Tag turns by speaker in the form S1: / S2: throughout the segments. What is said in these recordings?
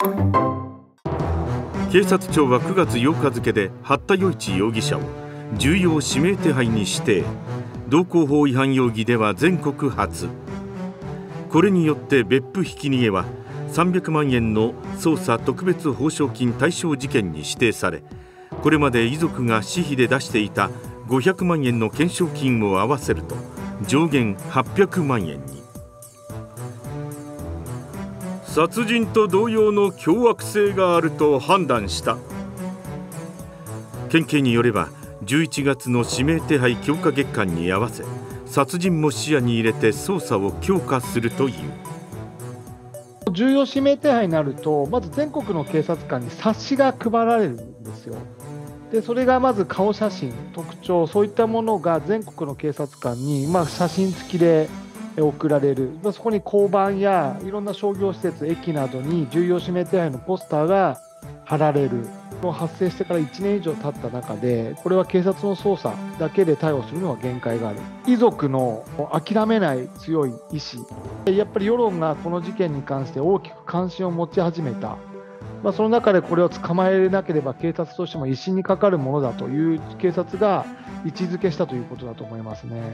S1: 警察庁は9月8日付で八田与一容疑者を重要指名手配に指定。道交法違反容疑では全国初。これによって別府ひき逃げは300万円の捜査特別報奨金対象事件に指定され、これまで遺族が私費で出していた500万円の懸賞金を合わせると上限800万円に。殺人と同様の凶悪性があると判断した。県警によれば11月の指名手配強化月間に合わせ、殺人も視野に入れて捜査を強化するという。
S2: 重要指名手配になると、まず全国の警察官に冊子が配られるんですよ。でそれがまず顔写真、特徴、そういったものが全国の警察官に、写真付きで送られる。そこに交番やいろんな商業施設、駅などに重要指名手配のポスターが貼られる。発生してから1年以上経った中で、これは警察の捜査だけで逮捕するのは限界がある。遺族の諦めない強い意志、やっぱり世論がこの事件に関して大きく関心を持ち始めた。その中でこれを捕まえなければ警察としても威信にかかるものだという警察が位置づけしたということだと思いますね。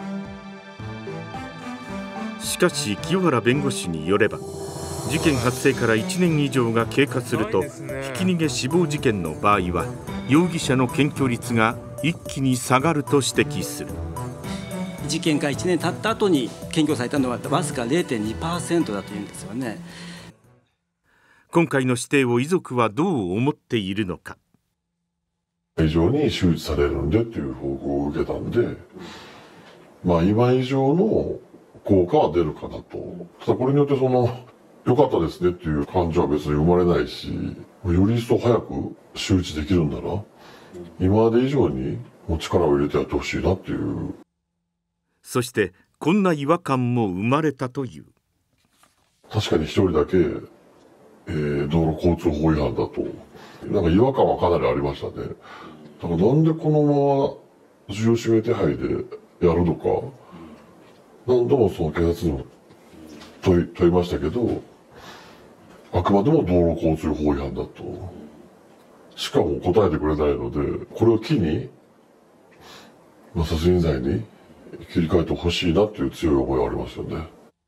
S1: しかし清原弁護士によれば、事件発生から1年以上が経過すると、ひき逃げ死亡事件の場合は容疑者の検挙率が一気に下がると指摘する。
S3: 事件から1年経った後に検挙されたのはわずか 0.2% だというんですよね。
S1: 今回の指定を遺族はどう思っているのか。
S4: 以上に周知されるんでっていう報告を受けたんで、今以上の効果は出るかなと。ただこれによって良かったですねっていう感情は別に生まれないし、より一層早く周知できるんだな、今まで以上に力を入れてやってほしいなっていう。
S1: そしてこんな違和感も生まれたという。
S4: 確かに一人だけ、道路交通法違反だと、違和感はかなりありましたね。だからなんでこのまま重要指名手配でやるのか、何度もその警察にも問いましたけど、あくまでも道路交通法違反だとしかも答えてくれないので、これを機に殺人罪に切り替えてほしいなっていう強い思いはありますよね。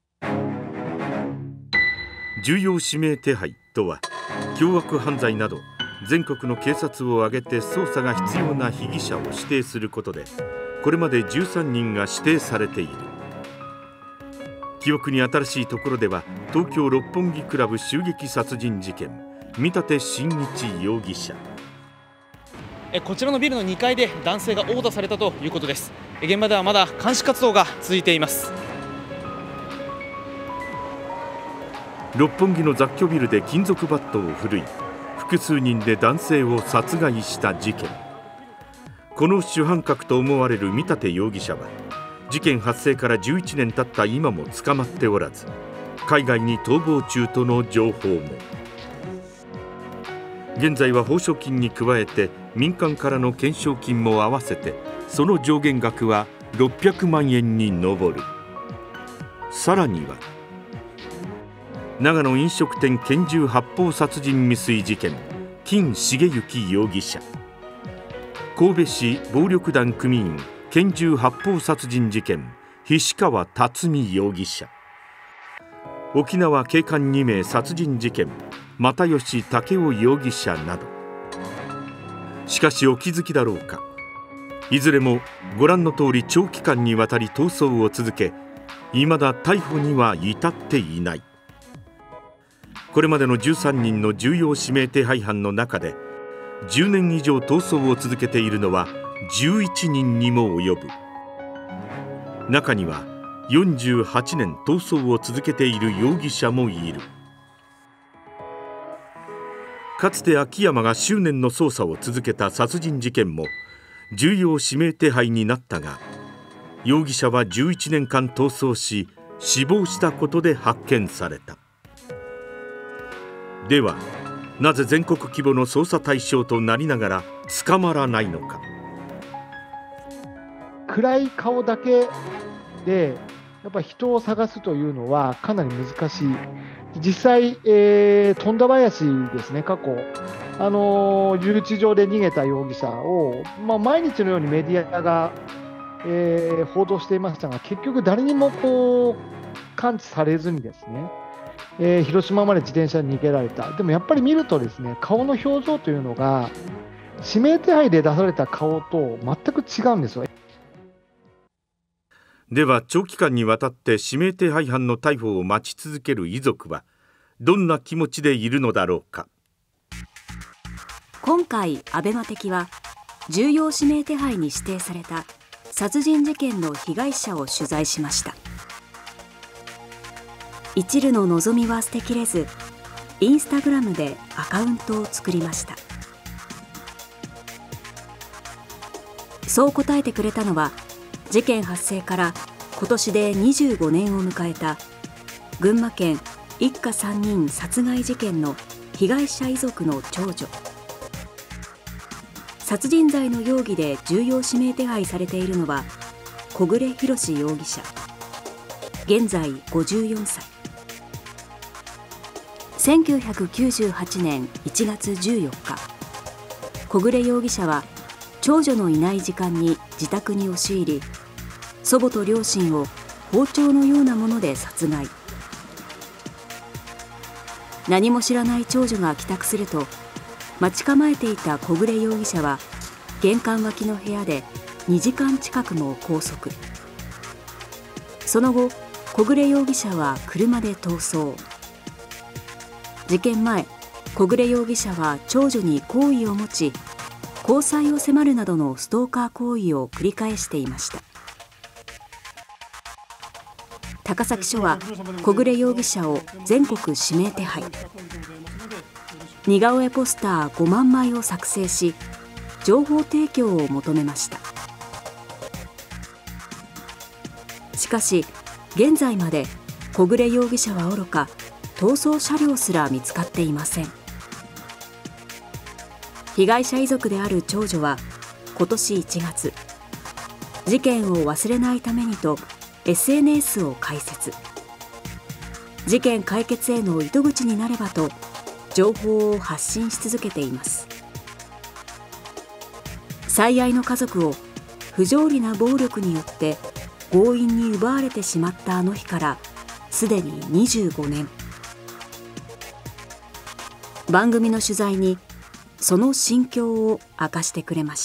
S1: 重要指名手配とは、凶悪犯罪など全国の警察を挙げて捜査が必要な被疑者を指定することで、これまで13人が指定されている。記憶に新しいところでは、東京六本木クラブ襲撃殺人事件、見立真一容疑者。
S5: こちらのビルの2階で男性が殴打されたということです。現場ではまだ鑑識活動が続いています。
S1: 六本木の雑居ビルで金属バットを振るい、複数人で男性を殺害した事件。この主犯格と思われる見立容疑者は、事件発生から11年経った今も捕まっておらず、海外に逃亡中との情報も。現在は報奨金に加えて民間からの懸賞金も合わせて、その上限額は600万円に上る。さらには長野飲食店拳銃発砲殺人未遂事件、金重幸容疑者。神戸市暴力団組員拳銃発砲殺人事件、菱川辰巳容疑者。沖縄警官2名殺人事件、又吉武雄容疑者など。しかしお気づきだろうか、いずれもご覧の通り長期間にわたり逃走を続け、いまだ逮捕には至っていない。これまでの13人の重要指名手配犯の中で、10年以上逃走を続けているのは11人にも及ぶ。中には48年逃走を続けている容疑者もいる。かつて秋山が執念の捜査を続けた殺人事件も重要指名手配になったが、容疑者は11年間逃走し死亡したことで発見された。ではなぜ全国規模の捜査対象となりながら捕まらないのか。
S2: 暗い顔だけでやっぱ人を探すというのはかなり難しい。 実際、富田林ですね、過去、留置場で逃げた容疑者を、毎日のようにメディアが、報道していましたが、結局、誰にも感知されずにですね、広島まで自転車に逃げられた。でもやっぱり見るとですね、顔の表情というのが、指名手配で出された顔と全く違うんですよ。
S1: では、長期間にわたって指名手配犯の逮捕を待ち続ける遺族はどんな気持ちでいるのだろうか。
S6: 今回アベマ的は重要指名手配に指定された殺人事件の被害者を取材しました。一縷の望みは捨てきれず、インスタグラムでアカウントを作りました。そう答えてくれたのは、事件発生から今年で25年を迎えた群馬県一家3人殺害事件の被害者遺族の長女。殺人罪の容疑で重要指名手配されているのは小暮洋史容疑者、現在54歳。1998年1月14日、小暮容疑者は長女のいない時間に自宅に押し入り、祖母と両親を包丁のようなもので殺害。何も知らない長女が帰宅すると、待ち構えていた小暮容疑者は玄関脇の部屋で2時間近くも拘束。その後、小暮容疑者は車で逃走。事件前、小暮容疑者は長女に好意を持ち、交際を迫るなどのストーカー行為を繰り返していました。高崎署は小暮容疑者を全国指名手配。似顔絵ポスター5万枚を作成し、情報提供を求めました。しかし現在まで小暮容疑者はおろか、逃走車両すら見つかっていません。被害者遺族である長女は今年1月、事件を忘れないためにと SNS を開設。事件解決への糸口になればと情報を発信し続けています。最愛の家族を不条理な暴力によって強引に奪われてしまったあの日からすでに25年。番組の取材にその心境を明かしてくれました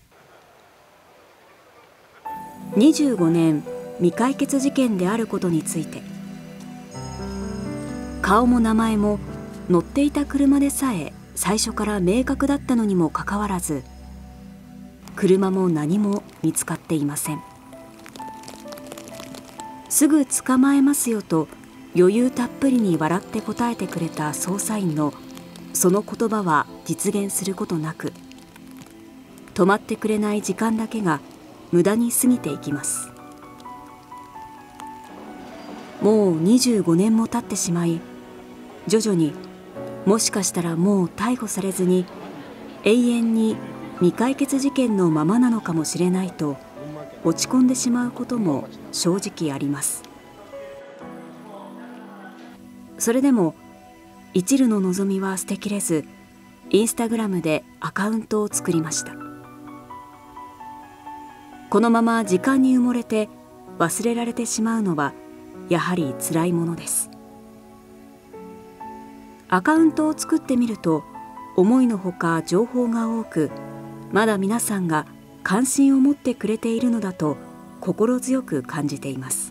S6: 。25年未解決事件であることについて、顔も名前も乗っていた車でさえ最初から明確だったのにもかかわらず、車も何も見つかっていません。すぐ捕まえますよと余裕たっぷりに笑って答えてくれた捜査員のその言葉は実現することなく、止まってくれない時間だけが無駄に過ぎていきます。もう25年も経ってしまい、徐々にもしかしたらもう逮捕されずに永遠に未解決事件のままなのかもしれないと落ち込んでしまうことも正直あります。それでも一縷の望みは捨てきれず、インスタグラムでアカウントを作りました。このまま時間に埋もれて忘れられてしまうのはやはり辛いものです。アカウントを作ってみると思いのほか情報が多く、まだ皆さんが関心を持ってくれているのだと心強く感じています。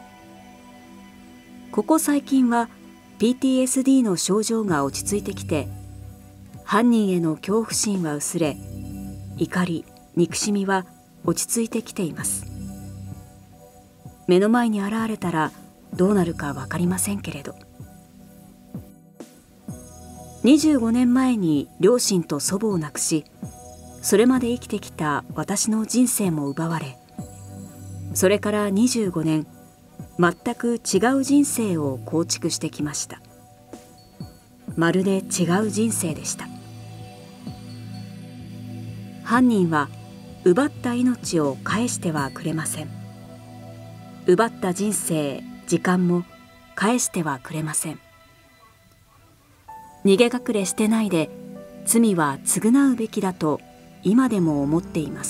S6: ここ最近は PTSD の症状が落ち着いてきて、犯人への恐怖心は薄れ、怒り、憎しみは落ち着いてきています。目の前に現れたらどうなるか分かりませんけれど、25年前に両親と祖母を亡くし、それまで生きてきた私の人生も奪われ、それから25年、全く違う人生を構築してきました。まるで違う人生でした。犯人は奪った命を返してはくれません。奪った人生、時間も返してはくれません。 逃げ隠れしてないで罪は償うべきだと今でも思っています。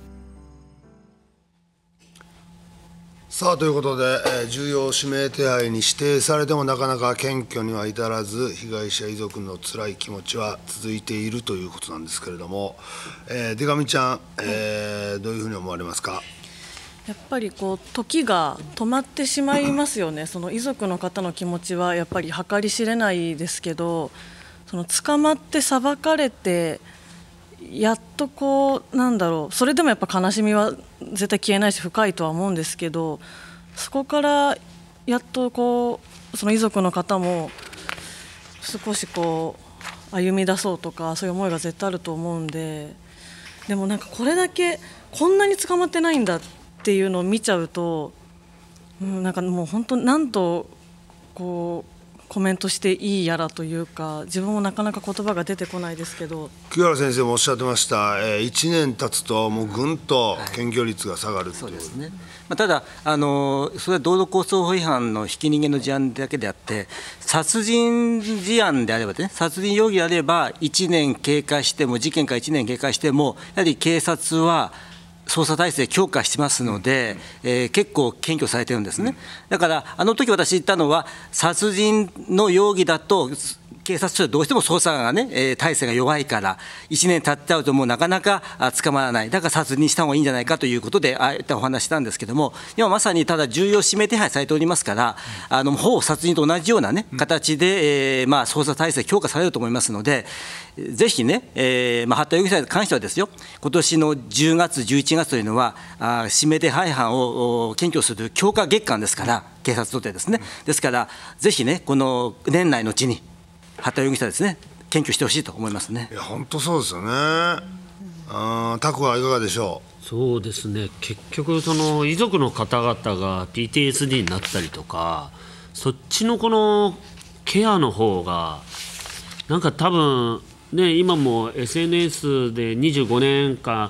S7: さあということで、重要指名手配に指定されてもなかなか検挙には至らず、被害者遺族の辛い気持ちは続いているということなんですけれども、出上ちゃん、どういうふうに思われますか。
S8: やっぱり時が止まってしまいますよね。その遺族の方の気持ちはやっぱり計り知れないですけど、その捕まって裁かれてやっとそれでもやっぱ悲しみは絶対消えないし深いとは思うんですけど、そこからやっとその遺族の方も少し歩み出そうとか、そういう思いが絶対あると思うんで、でもこれだけこんなに捕まってないんだっていうのを見ちゃうと、もう本当何とコメントしていいやらというか、自分もなかなか言葉が出てこないですけど、
S7: 清原先生もおっしゃってました、1年経つともうぐんと検挙率が下がるという、
S3: そうですね。ただそれは道路交通法違反のひき逃げの事案だけであって、殺人事案であればね、殺人容疑であれば1年経過しても、事件から1年経過しても、やはり警察は捜査体制強化してますので、結構検挙されてるんですね。だからあの時私言ったのは、殺人の容疑だと警察署はどうしても捜査がね、体制が弱いから、1年経っちゃうともうなかなか捕まらない、だから殺人にした方がいいんじゃないかということで、ああいったお話したんですけども、今まさにただ重要指名手配されておりますから、ほぼ殺人と同じような、形で、捜査体制強化されると思いますので、ぜひね、八田容疑者に関してはですよ、今年の10月、11月というのは、指名手配犯を検挙する強化月間ですから、警察にとってですね、ですから、ぜひね、この年内のうちに、八田容疑者ですね、検挙してほしいと思いますね。
S7: いや本当そうですよね。タクはいかがでしょう。
S9: そうですね、結局その遺族の方々が PTSD になったりとか、そっちのこのケアの方が多分ね、今も SNS で25年間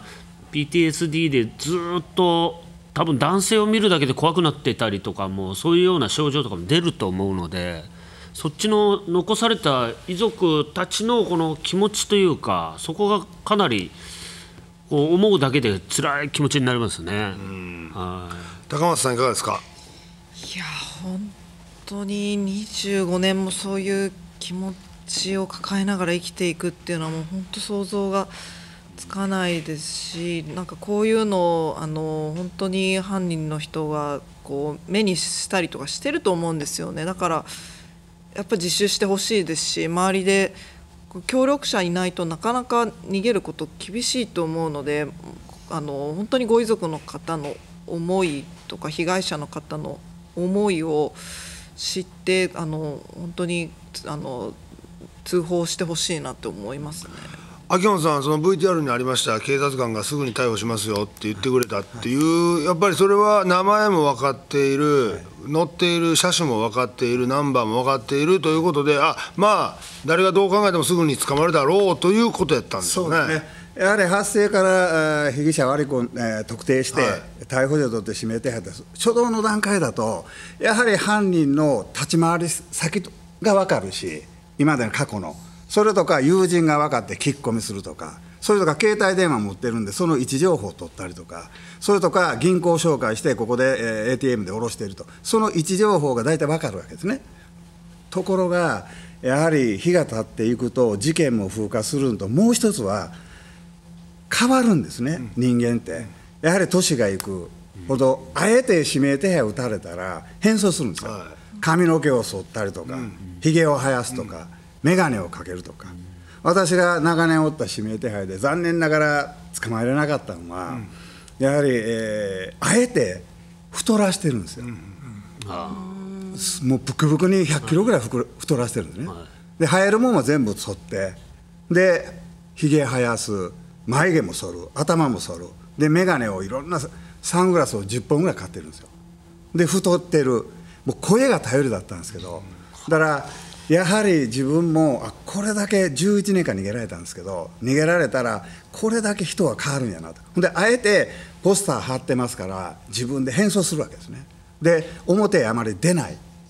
S9: PTSD でずっと多分男性を見るだけで怖くなってたりとかも、そういうような症状とかも出ると思うので、そっちの残された遺族たちのこの気持ちというか、そこがかなり思うだけで辛い気持ちになりますね。
S7: 高松さんいかがですか。
S10: いや本当に25年もそういう気持ちを抱えながら生きていくっていうのはもう本当想像がつかないですし、こういうのを本当に犯人の人が目にしたりとかしてると思うんですよね。だからやっぱり自首してほしいですし、周りで協力者いないとなかなか逃げること厳しいと思うので、本当にご遺族の方の思いとか被害者の方の思いを知って本当に通報してほしいなと思いますね。
S7: 秋元さん、その VTR にありました警察官がすぐに逮捕しますよって言ってくれたっていう、やっぱりそれは名前も分かっている、乗っている車種も分かっている、ナンバーも分かっているということで、誰がどう考えてもすぐに捕まるだろうということやったんですよね。
S11: そうですね、やはり発生から被疑者を特定して、逮捕状を取って指名手配です。初動の段階だと、やはり犯人の立ち回り先が分かるし、今までの過去のそれとか友人が分かって聞き込みするとか、それとか携帯電話持ってるんでその位置情報を取ったりとか、それとか銀行紹介してここで ATM で下ろしていると、その位置情報が大体分かるわけですね。ところがやはり日が経っていくと事件も風化するのと、もう一つは変わるんですね、人間って。やはり年がいくほど、あえて指名手配を打たれたら変装するんですよ。髪の毛を剃ったりとか、ひげを生やすとか、眼鏡をかけるとか。私が長年おった指名手配で残念ながら捕まえられなかったのは、やはり、あえて太らしてるんですよ。もうブクブクに100キロぐらい太らしてるんですね。で生えるもんは全部剃って、でひげ生やす、眉毛も剃る、頭も剃る、で眼鏡をいろんなサングラスを10本ぐらい買ってるんですよ。で太ってる、もう声が頼りだったんですけど、だからやはり自分もこれだけ11年間逃げられたんですけど、逃げられたらこれだけ人は変わるんやなと。であえてポスター貼ってますから自分で変装するわけですね。で表へあまり出ない、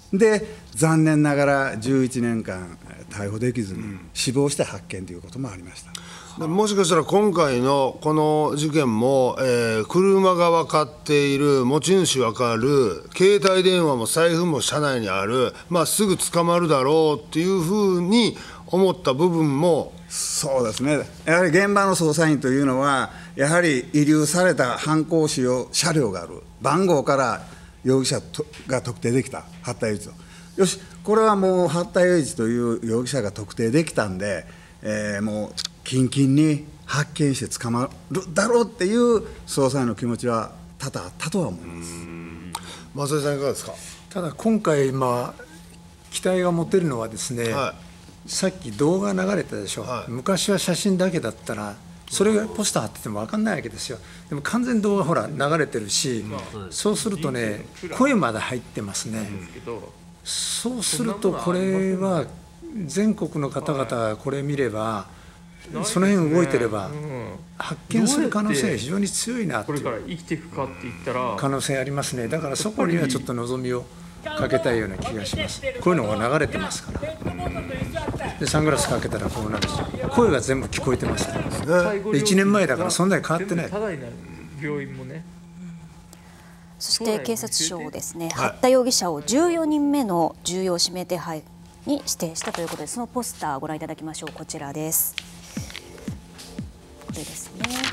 S11: で残念ながら11年間逮捕できずに死亡して発見ということもありました。
S7: もしかしたら今回のこの事件も、車が分かっている、持ち主分かる、携帯電話も財布も車内にある、すぐ捕まるだろうっていうふうに思った部分も。
S11: そうですね、やはり現場の捜査員というのは、やはり遺留された犯行使用車両がある、番号から容疑者が特定できた、八田雄一と、よし、これはもう八田雄一という容疑者が特定できたんで、もう近々に発見して捕まるだろうっていう捜査員の気持ちは多々あったとは思います。
S7: 増井さんいかがですか。
S12: ただ今回、期待が持てるのはですね、さっき動画流れたでしょ、昔は写真だけだったらそれがポスター貼ってても分かんないわけですよ。でも完全に動画ほら流れてるし、そうするとね、声まで入ってますね。そうするとこれは全国の方々がこれ見れば、その辺動いてれば発見する可能性が非常に強いなという、これから生きていくかって言ったら可能性ありますね。だからそこにはちょっと望みをかけたいような気がします。こういうのが流れてますから、でサングラスかけたらこうなるし、声が全部聞こえてますから、1年前だからそんなに変わってない。病院もね。
S13: そして警察庁ですね、八田容疑者を14人目の重要指名手配に指定したということで、そのポスターをご覧いただきましょう。こちらです。これです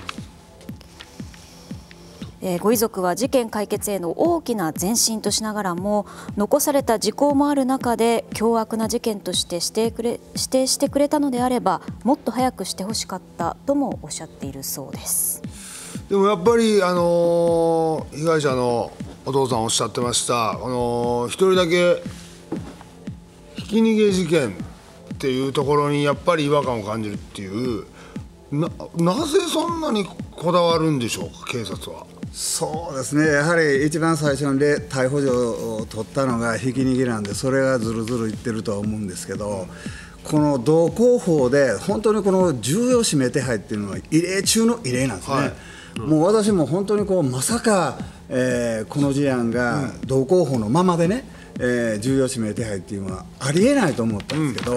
S13: ね。ご遺族は事件解決への大きな前進としながらも、残された時効もある中で凶悪な事件として指定してくれたのであれば、もっと早くしてほしかったともおっしゃっているそうです。
S7: でもやっぱり、被害者のお父さんおっしゃってました、一人だけひき逃げ事件っていうところにやっぱり違和感を感じるっていう、なぜそんなにこだわるんでしょうか、警察は。
S11: そうですね、やはり一番最初に逮捕状を取ったのがひき逃げなんで、それがずるずるいってるとは思うんですけど、この道交法で本当にこの重要指名手配っていうのは異例中の異例なんですね。もう私も本当にまさか、この事案が道交法のままでね、重要指名手配っていうのはありえないと思ったんですけど、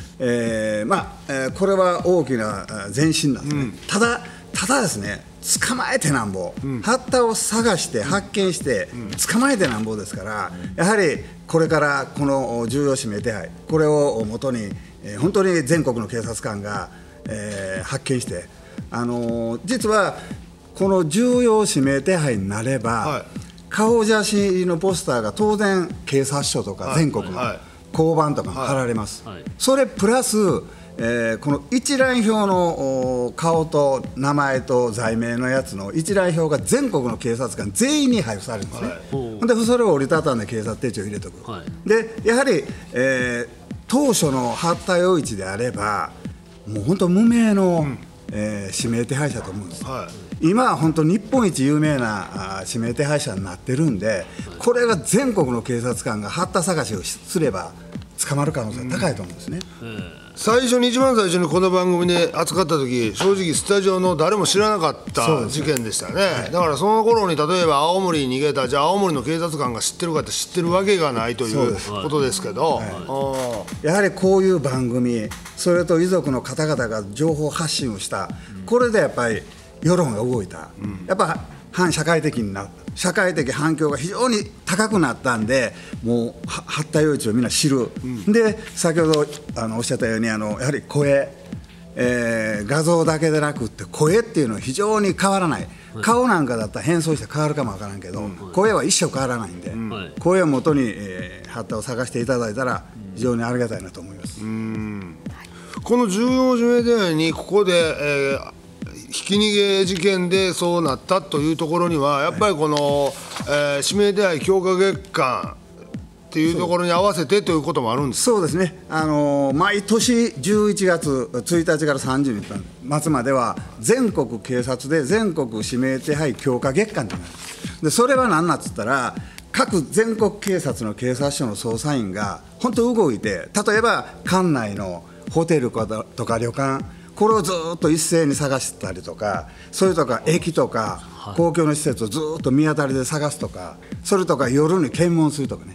S11: これは大きな前進なんですね。ただですね、捕まえてなんぼ、八田を探して発見して捕まえてなんぼですから、やはりこれからこの重要指名手配、これをもとに、本当に全国の警察官が、発見して、実はこの重要指名手配になれば、顔写真のポスターが当然警察署とか全国の交番とかに貼られます。それプラス、この一覧表の顔と名前と罪名のやつの一覧表が全国の警察官全員に配布されるんですね。でそれを折りたたんで警察手帳入れておく。でやはり、当初の八田洋一であればもう本当無名の、指名手配者と思うんです。今は本当に日本一有名な指名手配者になってるんで、これが全国の警察官が八田探しをすれば捕まる可能性が高いと思うんですね。
S7: 一番最初にこの番組で扱った時、正直スタジオの誰も知らなかった事件でしたね。だからその頃に例えば青森に逃げた、じゃあ青森の警察官が知ってるかって知ってるわけがないということですけど、
S11: やはりこういう番組、それと遺族の方々が情報発信をした、これでやっぱり世論が動いた、やっぱ反社会的になった、社会的反響が非常に高くなったんで、もう八田洋一をみんな知る、で先ほどおっしゃったようにやはり声、画像だけでなくって声っていうのは非常に変わらない、顔なんかだったら変装して変わるかもわからんけど、声は一生変わらないんで、声をもとに、八田を探していただいたら非常にありがたいなと思います。
S7: この重要指名手配にここで、ひき逃げ事件でそうなったというところにはやっぱりこの、指名手配強化月間っていうところに合わせてということもあるんですか。
S11: そうですね、毎年11月1日から30日末までは全国警察で全国指名手配強化月間となる。でそれは何なんつったら、各全国警察の警察署の捜査員が本当動いて、例えば管内のホテルとか旅館、これをずっと一斉に探したりとか、それとか駅とか公共の施設をずっと見当たりで探すとか、それとか夜に検問するとかね、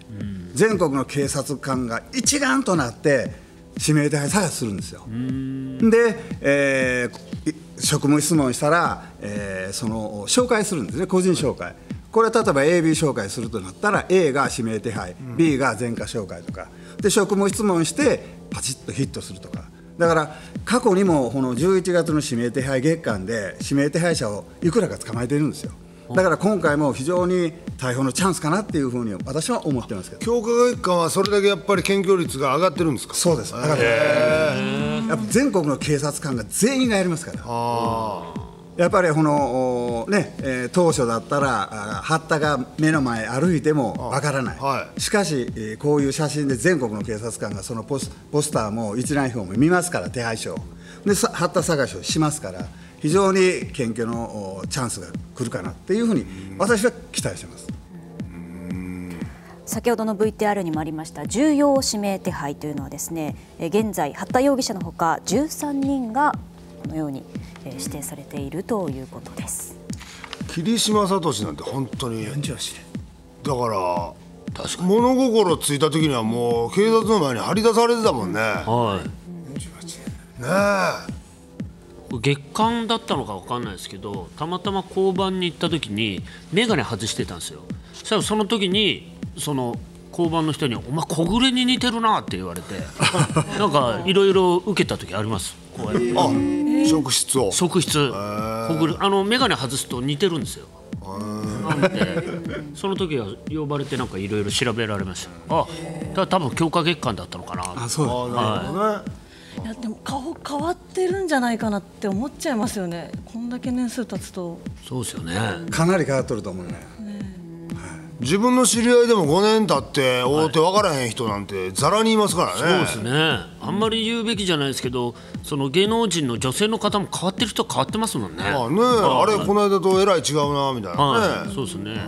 S11: 全国の警察官が一丸となって指名手配探しするんですよ。で、職務質問したら、その紹介するんですね、個人紹介。これは例えば AB 紹介するとなったら A が指名手配、B が前科紹介とかで職務質問してパチッとヒットするとか。だから過去にもこの11月の指名手配月間で指名手配者をいくらか捕まえているんですよ。だから今回も非常に逮捕のチャンスかなっていうふうに私は思ってますけど。
S7: 強化月間はそれだけやっぱり検挙率が上がってるんですか。
S11: そうです、上がってる。やっぱ全国の警察官が全員がやりますから。やっぱりこの、当初だったら八田が目の前歩いてもわからない、しかし、こういう写真で全国の警察官がそのポスターも一覧表も見ますから、手配書で八田探しをしますから、非常に検挙のチャンスが来るかなっていうふうに私は期待してます。
S13: 先ほどの VTR にもありました重要指名手配というのはですね、現在八田容疑者のほか13人がこのように指定されているということです。
S7: 桐島聡なんて本当にだから物心ついた時にはもう警察の前に張り出されてたもんね。
S9: 月間だったのか分かんないですけど、たまたま交番に行った時に眼鏡外してたんですよ。そしたらその時にその交番の人に「お前小暮に似てるな」って言われてなんかいろいろ受けた時あります。こうやって
S7: 職質を
S9: 小暮眼鏡外すと似てるんですよ。なのでその時は呼ばれてなんかいろいろ調べられました。多分強化月間だったのかな。
S11: そう
S8: だね。いやでも顔変わってるんじゃないかなって思っちゃいますよね。こんだけ年数経つと。
S9: そうですよね。
S11: かなり変わっとると思うね。
S7: 自分の知り合いでも5年経って会うて分からへん人なんてざらにいますからね。
S9: そうですね。あんまり言うべきじゃないですけど、その芸能人の女性の方も変わってる人は変わってますもんね。
S7: あれこの間とえらい違うなみたいなね。
S9: そうですね。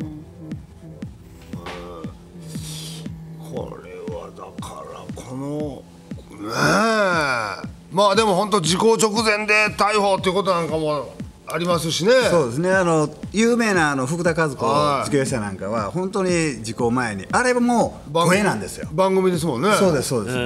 S7: これはだからこのまあでも本当時効直前で逮捕っていうことなんかもありますしね。
S11: そうですね。有名な福田和子受刑者なんかは本当に時効前にあれも声なんですよ。
S7: 番組ですもんね。
S11: そうですそうです、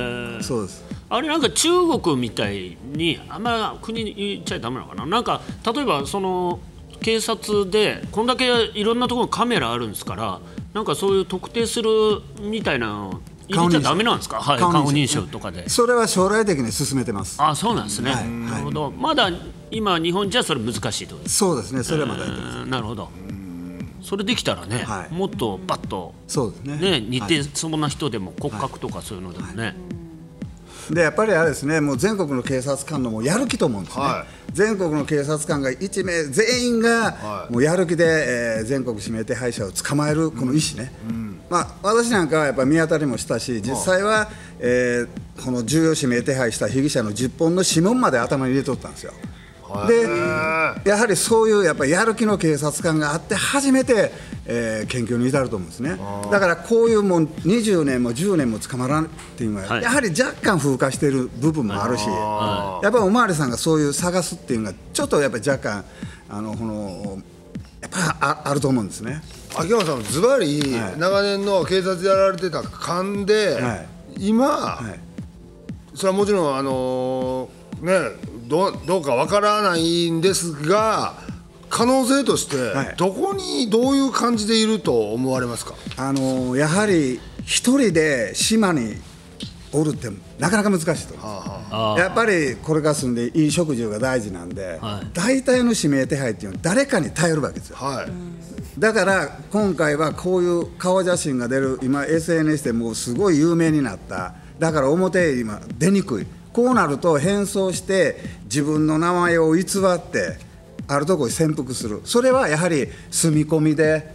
S11: そうです。
S9: あれなんか中国みたいにあんま国に言っちゃダメなのかな。なんか例えばその警察でこんだけいろんなところにカメラあるんですから、なんかそういう特定するみたいなの入れちゃダメなんですか。顔認証とかで。
S11: それは将来的に進めてます。
S9: そうなんですね。なるほど。まだ今日本じゃそれ難しいと。
S11: そうですね。それはまだやってます。
S9: なるほど。それできたらね、もっとバッと
S11: そうですね。
S9: 似てそうな人でも骨格とかそういうのでもね。
S11: でやっぱりあれですね、もう全国の警察官のもうやる気と思うんですね。全国の警察官が1名全員がもうやる気で、全国指名手配者を捕まえるこの意思ね。私なんかはやっぱり見当たりもしたし、実際は、この重要指名手配した被疑者の10本の指紋まで頭に入れとったんですよ。でやはりそういうやっぱりやる気の警察官があって初めて、検挙に至ると思うんですね。だからこういうもう20年も10年も捕まらんっていうのは、やはり若干風化している部分もあるし、やっぱりおまわりさんがそういう探すっていうのがちょっとやっぱり若干やっぱあると思うんですね。
S7: 秋山さんズバリ長年の警察でやられてた勘で、今、それはもちろんどうかわからないんですが、可能性としてどこにどういう感じでいると思われますか。
S11: やはり一人で島におるってなかなか難しいと思います。やっぱりこれから住んでいい食住が大事なんで、大体の指名手配っていうのは誰かに頼るわけですよ。だから今回はこういう顔写真が出る、今 SNS でもうすごい有名になった。だから表今出にくい。こうなると変装して自分の名前を偽ってあるところに潜伏する。それはやはり住み込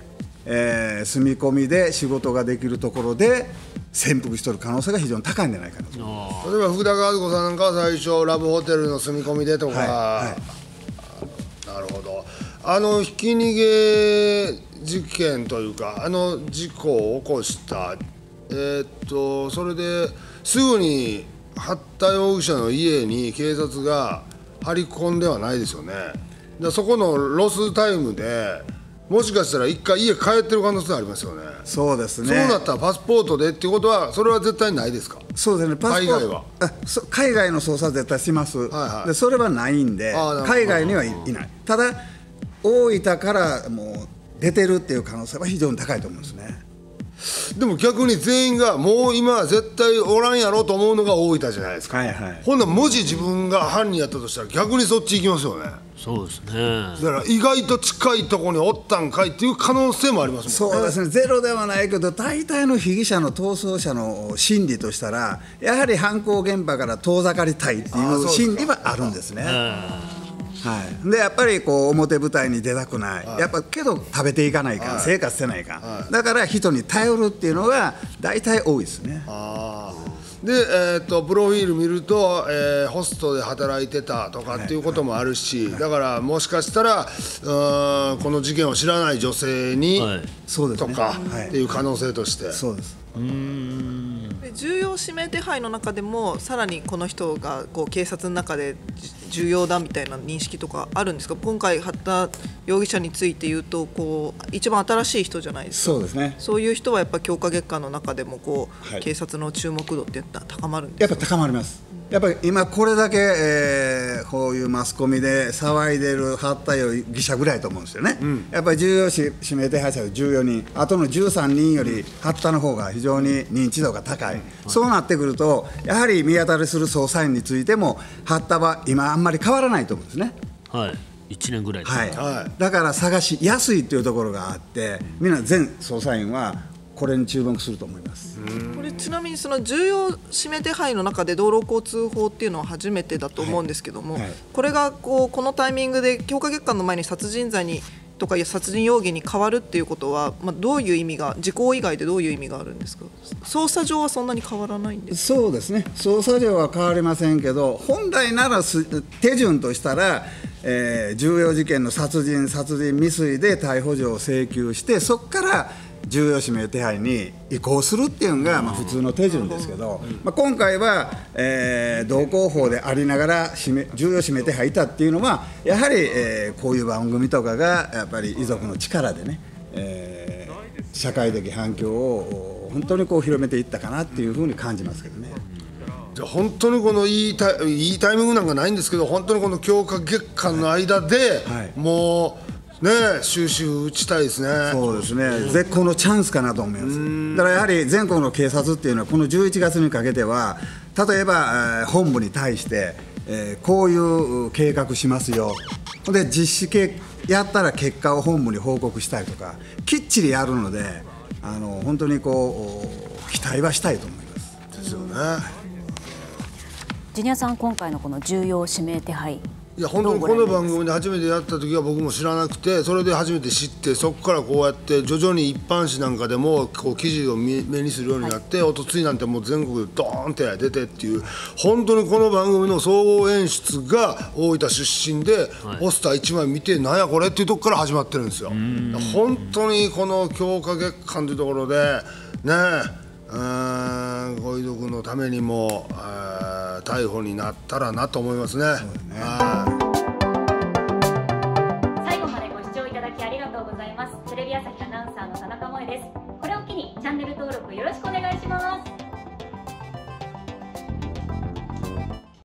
S11: みで仕事ができるところで潜伏している可能性が非常に高いんじゃないかなと。
S7: 例えば福田和子さんなんかは最初ラブホテルの住み込みでとか、なるほど。ひき逃げ事件というか事故を起こしたそれですぐに八田容疑者の家に警察が張り込んではないですよね。そこのロスタイムでもしかしたら一回家帰ってる可能性ありますよね。
S11: そうですね。
S7: そうなったらパスポートでっていうことはそれは絶対ないですか？
S11: そうですね。パスポート
S7: 海外は
S11: 海外の捜査は絶対します、でそれはないんで海外にはいない。ただ大分からもう出てるっていう可能性は非常に高いと思うんですね。
S7: でも逆に全員がもう今は絶対おらんやろうと思うのが大分じゃないですか、ほんならもし自分が犯人やったとしたら逆にそっち行きますよね。
S9: そうですね。
S7: だから意外と近いところにおったんかいっていう可能性もありますもんね。
S11: そうですね、ゼロではないけど大体の被疑者の逃走者の心理としたらやはり犯行現場から遠ざかりたいっていう心理はあるんですね。でやっぱりこう表舞台に出たくない、やっぱけど食べていかないかん、生活せないかん、だから人に頼るっていうのが大体多いですね。
S7: で、プロフィール見ると、ホストで働いてたとかっていうこともあるし、だからもしかしたらこの事件を知らない女性に、とかっていう可能性として。
S11: そうです。
S10: 重要指名手配の中でもさらにこの人がこう警察の中で重要だみたいな認識とかあるんですか？今回八田容疑者について言うとこう一番新しい人じゃないですか。
S11: そうですね。
S10: そういう人はやっぱ強化月間の中でもこう、警察の注目度って高まるんですか？
S11: やっぱ高まります。やっぱり今これだけ、こういうマスコミで騒いでる八田容疑者ぐらいと思うんですよね、やっぱり重要指名手配者14人あとの13人より八田の方が非常に認知度が高い、そうなってくるとやはり見当たりする捜査員についても八田は今あんまり変わらないと思うんですね。
S9: 1年ぐらい、
S11: だから探しやすいというところがあってみんな全捜査員はこれに注目すると思います。
S10: これちなみにその重要指名手配の中で道路交通法っていうのは初めてだと思うんですけども、これがこのタイミングで強化月間の前に殺人罪にとか殺人容疑に変わるっていうことは、どういう意味が時効以外でどういう意味があるんですか？捜査上はそんなに変わらないんですか？
S11: そうですね、捜査上は変わりませんけど本来なら手順としたら、重要事件の殺人未遂で逮捕状を請求してそこから重要指名手配に移行するっていうのが普通の手順ですけど、今回は、道交法でありながら重要指名手配いたっていうのはやはり、こういう番組とかがやっぱり遺族の力でね、社会的反響を本当にこう広めていったかなっていうふうに感じますけどね。
S7: じゃあ本当にこのいいタイミングなんかないんですけど本当にこの強化月間の間で、もう収拾打ちたいですね。
S11: そうですね、絶好のチャンスかなと思います。だからやはり全国の警察っていうのはこの11月にかけては例えば、本部に対して、こういう計画しますよで実施やったら結果を本部に報告したいとかきっちりやるので本当にこう期待はしたいと思います。
S7: ですよね。
S13: ジュニアさん、今回のこの重要指名手配、
S7: いや本当にこの番組で初めてやった時は僕も知らなくてそれで初めて知ってそこからこうやって徐々に一般紙なんかでもこう記事を目にするようになって、おとついなんてもう全国でドーンって出てっていう本当にこの番組の総合演出が大分出身で、ポスター1枚見てなんやこれっていうとこから始まってるんですよ。本当にこの強化月間というところでねご遺族のためにも逮捕になったらなと思いますね。
S14: 最後までご視聴いただきありがとうございます。テレビ朝日アナウンサーの田中萌です。これを機にチャンネル登録よろしくお願いします。